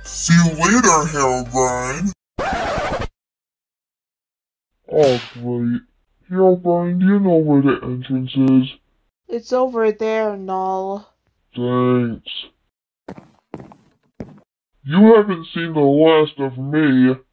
See you later, Herobrine. Oh, great. Herobrine, do you know where the entrance is? It's over there, Null. Thanks. You haven't seen the last of me.